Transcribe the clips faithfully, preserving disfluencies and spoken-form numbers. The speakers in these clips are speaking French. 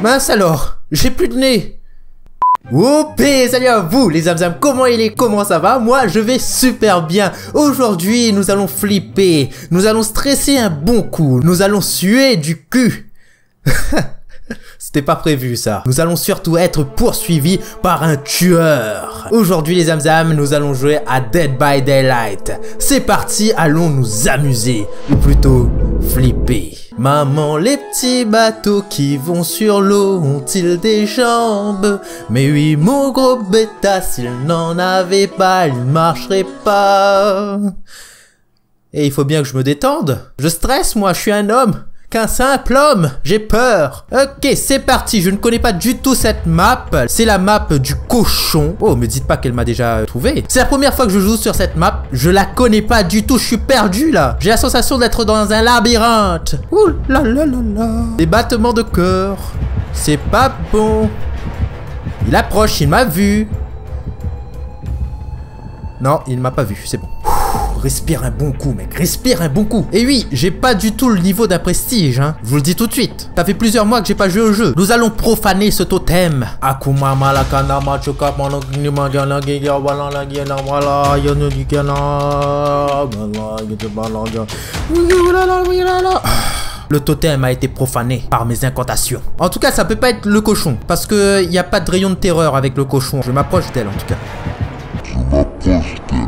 Mince alors, j'ai plus de nez. Whoopé, salut à vous les zamzam, comment il est, comment ça va? Moi je vais super bien. Aujourd'hui nous allons flipper, nous allons stresser un bon coup, nous allons suer du cul. C'était pas prévu ça. Nous allons surtout être poursuivis par un tueur. Aujourd'hui les zamzam, nous allons jouer à Dead by Daylight. C'est parti, allons nous amuser, ou plutôt flipper. Maman, les petits bateaux qui vont sur l'eau ont-ils des jambes? Mais oui, mon gros bêta, s'il n'en avait pas, il ne marcherait pas. Et il faut bien que je me détende. Je stresse, moi, je suis un homme. Qu'un simple homme, j'ai peur. Ok, c'est parti, je ne connais pas du tout cette map. C'est la map du cochon. Oh, me dites pas qu'elle m'a déjà trouvé. C'est la première fois que je joue sur cette map. Je la connais pas du tout, je suis perdu là. J'ai la sensation d'être dans un labyrinthe. Ouh là là là là. Des battements de cœur. C'est pas bon. Il approche, il m'a vu. Non, il m'a pas vu, c'est bon. Respire un bon coup, mec. Respire un bon coup. Et oui, j'ai pas du tout le niveau d'un prestige, hein. Je vous le dis tout de suite. Ça fait plusieurs mois que j'ai pas joué au jeu. Nous allons profaner ce totem. Akuma malakana machuka Le totem a été profané par mes incantations. En tout cas, ça peut pas être le cochon. Parce que y a pas de rayon de terreur avec le cochon. Je m'approche d'elle en tout cas. Je m'approche d'elle en tout cas.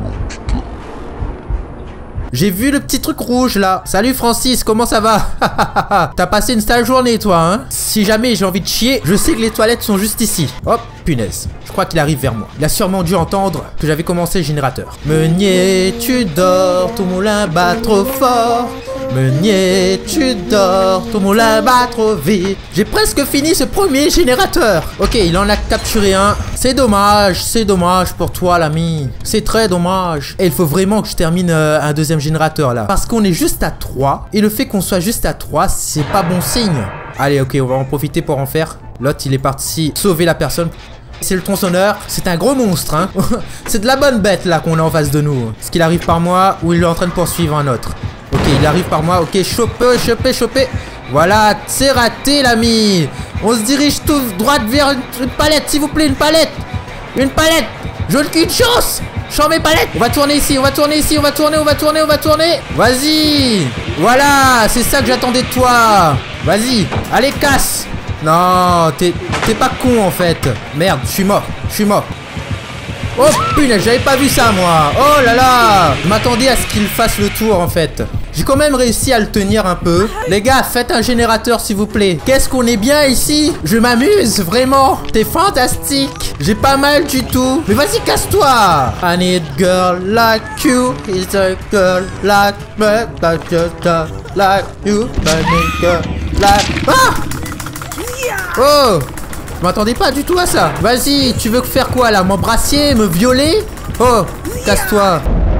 J'ai vu le petit truc rouge là. Salut Francis, comment ça va? T'as passé une sale journée toi, hein? Si jamais j'ai envie de chier, je sais que les toilettes sont juste ici. Hop, punaise. Je crois qu'il arrive vers moi. Il a sûrement dû entendre que j'avais commencé le générateur. Meunier, tu dors, ton moulin bat trop fort. Meunier, tu dors, ton moulin bat trop vite. J'ai presque fini ce premier générateur. Ok, il en a capturé un. C'est dommage, c'est dommage pour toi l'ami. C'est très dommage. Et il faut vraiment que je termine euh, un deuxième générateur là. Parce qu'on est juste à trois. Et le fait qu'on soit juste à trois, c'est pas bon signe. Allez, ok, on va en profiter pour en faire. L'autre, il est parti sauver la personne. C'est le tronçonneur, c'est un gros monstre, hein. C'est de la bonne bête là qu'on a en face de nous. Est-ce qu'il arrive par moi ou il est en train de poursuivre un autre? Ok, il arrive par moi. Ok, choper, choper, choper. Voilà, c'est raté l'ami. On se dirige tout droit vers une, une palette, s'il vous plaît, une palette. Une palette. Je n'ai qu'une chance. Chant mes palettes. On va tourner ici, on va tourner ici, on va tourner, on va tourner, on va tourner. Vas-y. Voilà, c'est ça que j'attendais de toi. Vas-y, allez, casse. Non, t'es pas con en fait. Merde, je suis mort, je suis mort. Oh punaise, j'avais pas vu ça moi. Oh là là. Je m'attendais à ce qu'il fasse le tour en fait. J'ai quand même réussi à le tenir un peu. Les gars, faites un générateur s'il vous plaît. Qu'est-ce qu'on est bien ici. Je m'amuse vraiment. T'es fantastique. J'ai pas mal du tout. Mais vas-y, casse-toi. I need girl like you. Is a girl like me. Like you. I need girl like... Ah. Oh. Je m'attendais pas du tout à ça. Vas-y, tu veux faire quoi là? M'embrasser? Me violer? Oh, casse-toi.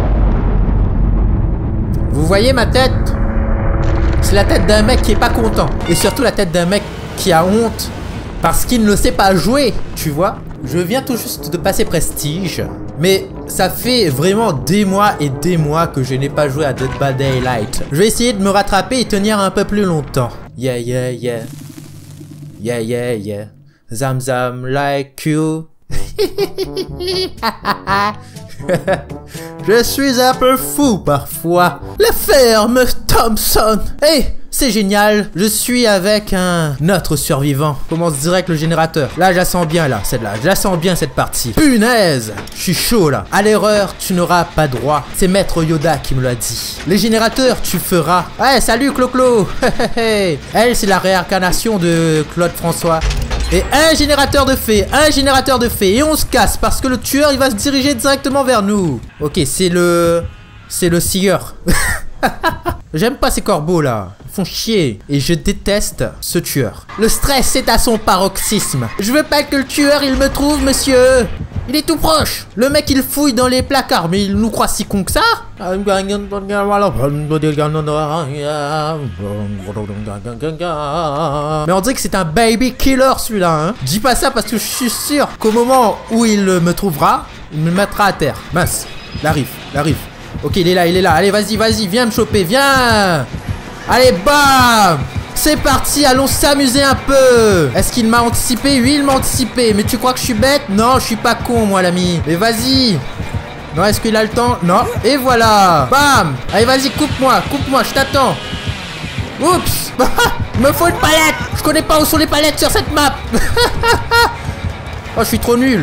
Vous voyez ma tête? C'est la tête d'un mec qui est pas content. Et surtout la tête d'un mec qui a honte parce qu'il ne sait pas jouer, tu vois. Je viens tout juste de passer prestige. Mais ça fait vraiment des mois et des mois que je n'ai pas joué à Dead by Daylight. Je vais essayer de me rattraper et tenir un peu plus longtemps. Yeah, yeah, yeah. Yeah, yeah, yeah. Zam zam like you. Je suis un peu fou parfois. La ferme Thompson. Hey, c'est génial. Je suis avec un autre survivant. Commence direct le générateur. Là, je la sens bien là, celle-là. Je la sens bien cette partie. Punaise, je suis chaud là. À l'erreur, tu n'auras pas droit. C'est Maître Yoda qui me l'a dit. Les générateurs, tu feras. Ouais, salut Clo-Clo. Elle, c'est la réincarnation de Claude François. Et un générateur de fées, un générateur de fées. Et on se casse parce que le tueur il va se diriger directement vers nous. Ok, c'est le... C'est le scieur. J'aime pas ces corbeaux là. Ils font chier. Et je déteste ce tueur. Le stress est à son paroxysme. Je veux pas que le tueur il me trouve, monsieur. Il est tout proche. Le mec il fouille dans les placards. Mais il nous croit si con que ça. Mais on dirait que c'est un baby killer celui-là, hein. Dis pas ça parce que je suis sûr qu'au moment où il me trouvera, il me mettra à terre. Mince, il arrive, il arrive. Ok, il est là, il est là. Allez, vas-y, vas-y, viens me choper, viens. Allez, bam. C'est parti, allons s'amuser un peu. Est-ce qu'il m'a anticipé? Oui, il m'a anticipé. Mais tu crois que je suis bête? Non, je suis pas con, moi, l'ami. Mais vas-y. Non, est-ce qu'il a le temps? Non. Et voilà. Bam. Allez, vas-y, coupe-moi. Coupe-moi, je t'attends. Oups. Il me faut une palette. Je connais pas où sont les palettes sur cette map. Oh, je suis trop nul.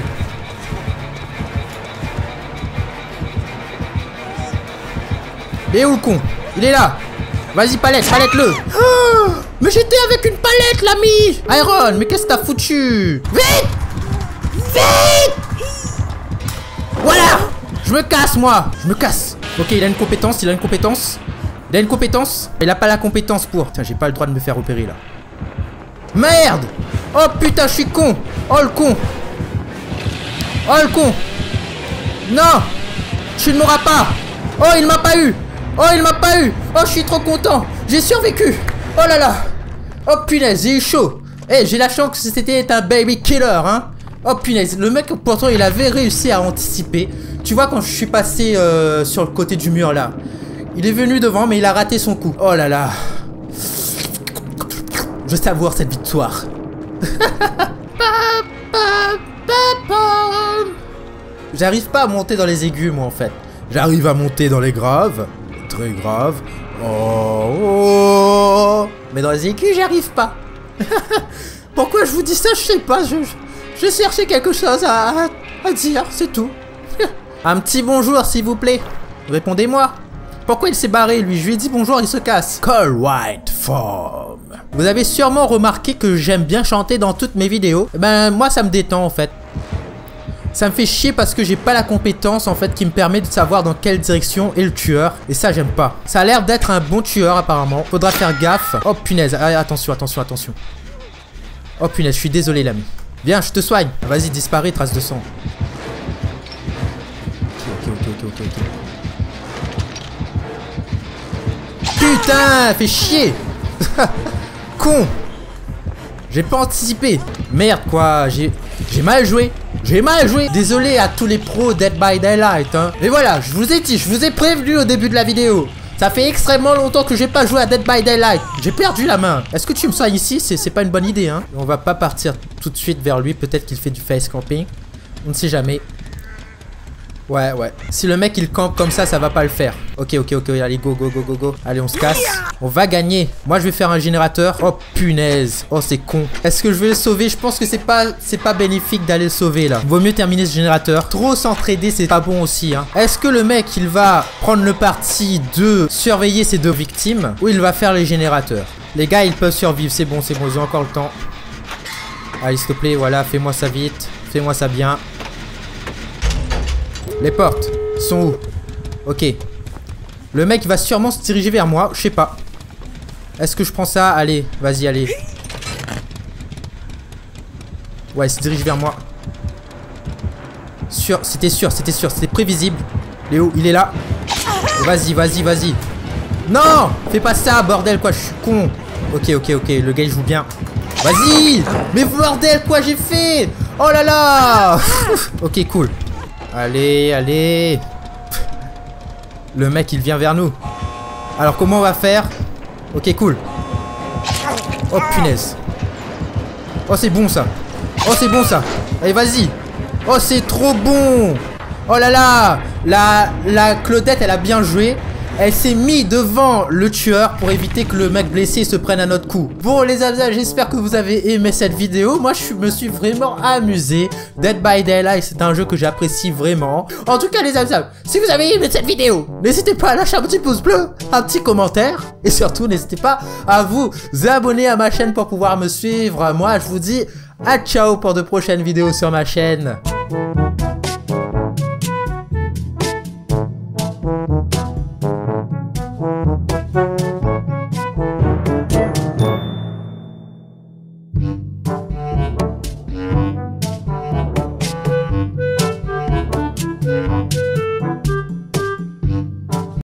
Il est où le con? Il est là. Vas-y, palette, palette-le. Oh, mais j'étais avec une palette, l'ami. Iron, mais qu'est-ce que t'as foutu? Vite. Vite. Voilà. Je me casse, moi. Je me casse. Ok, il a une compétence, il a une compétence. Il a une compétence. Il a pas la compétence pour. Putain, j'ai pas le droit de me faire repérer, là. Merde. Oh, putain, je suis con. Oh, le con. Oh, le con. Non. Tu ne m'auras pas. Oh, il m'a pas eu. Oh, il m'a pas eu. Oh, je suis trop content. J'ai survécu. Oh là là. Oh, punaise, j'ai eu chaud. Eh, hey, j'ai la chance que c'était un baby killer, hein. Oh, punaise. Le mec, pourtant, il avait réussi à anticiper. Tu vois, quand je suis passé euh, sur le côté du mur, là. Il est venu devant, mais il a raté son coup. Oh là là. Je savoure cette victoire. J'arrive pas à monter dans les aigus, moi, en fait. J'arrive à monter dans les graves. Très grave. Oh, oh. Mais dans les aigus, j'y arrive pas. Pourquoi je vous dis ça, je sais pas. Je, je, je cherchais quelque chose à, à, à dire, c'est tout. Un petit bonjour, s'il vous plaît. Répondez-moi. Pourquoi il s'est barré, lui? Je lui ai dit bonjour, il se casse. Call White Form. Vous avez sûrement remarqué que j'aime bien chanter dans toutes mes vidéos. Ben, moi, ça me détend, en fait. Ça me fait chier parce que j'ai pas la compétence en fait qui me permet de savoir dans quelle direction est le tueur. Et ça j'aime pas. Ça a l'air d'être un bon tueur apparemment. Faudra faire gaffe. Oh punaise. Ah, attention, attention, attention. Oh punaise, je suis désolé l'ami. Viens, je te soigne. Vas-y, disparais, trace de sang. Ok, ok, ok, ok, ok. Putain, fait chier. Con. J'ai pas anticipé. Merde quoi, j'ai j'ai mal joué. J'ai mal joué. Désolé à tous les pros Dead by Daylight hein. Mais voilà, je vous ai dit, je vous ai prévenu au début de la vidéo. Ça fait extrêmement longtemps que j'ai pas joué à Dead by Daylight. J'ai perdu la main. Est-ce que tu me soignes ici? C'est pas une bonne idée hein. On va pas partir tout de suite vers lui. Peut-être qu'il fait du face camping. On ne sait jamais. Ouais, ouais. Si le mec il campe comme ça, ça va pas le faire. Ok, ok, ok. Allez, go, go, go, go, go. Allez, on se casse. On va gagner. Moi, je vais faire un générateur. Oh, punaise. Oh, c'est con. Est-ce que je vais le sauver? Je pense que c'est pas, c'est pas bénéfique d'aller le sauver là. Vaut mieux terminer ce générateur. Trop s'entraider, c'est pas bon aussi. Hein. Est-ce que le mec il va prendre le parti de surveiller ses deux victimes ou il va faire les générateurs? Les gars, ils peuvent survivre. C'est bon, c'est bon. Ils ont encore le temps. Allez, s'il te plaît, voilà. Fais-moi ça vite. Fais-moi ça bien. Les portes sont où? Ok. Le mec va sûrement se diriger vers moi. Je sais pas. Est-ce que je prends ça? Allez, vas-y, allez. Ouais, il se dirige vers moi. Sûr, c'était sûr, c'était sûr, c'était prévisible. Il est où? Il est là. Vas-y, vas-y, vas-y. Non! Fais pas ça, bordel, quoi, je suis con. Ok, ok, ok, le gars il joue bien. Vas-y! Mais bordel, quoi j'ai fait? Oh là là! Ok, cool. Allez, allez. Le mec il vient vers nous. Alors comment on va faire? Ok, cool. Oh punaise. Oh c'est bon ça. Oh c'est bon ça. Allez vas-y. Oh c'est trop bon. Oh là là. La, la Claudette elle a bien joué. Elle s'est mise devant le tueur pour éviter que le mec blessé se prenne un autre coup. Bon les amis, j'espère que vous avez aimé cette vidéo. Moi je me suis vraiment amusé. Dead by Daylight c'est un jeu que j'apprécie vraiment. En tout cas les amis, si vous avez aimé cette vidéo, n'hésitez pas à lâcher un petit pouce bleu, un petit commentaire. Et surtout n'hésitez pas à vous abonner à ma chaîne pour pouvoir me suivre. Moi je vous dis à ciao pour de prochaines vidéos sur ma chaîne.